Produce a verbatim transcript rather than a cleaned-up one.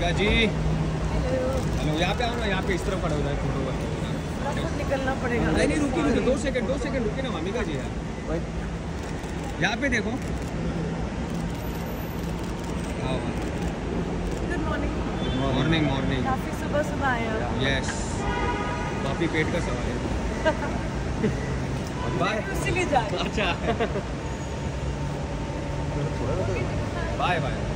वामिका जी hello, यहाँ पे आओ ना, यहाँ पे इस तरफ खड़ा हो जाए, फोटो का निकलना पड़ेगा। नहीं नहीं रुकी ना, दो सेकंड दो सेकंड रुकी ना वामिका जी यार, यहाँ पे देखो। Good morning. Morning morning. काफी सुबह सुबह आए हैं। यस, काफी पेट का सवाल है। बाय। उसी लिए जा रहे हैं। अच्छा बाय बाय।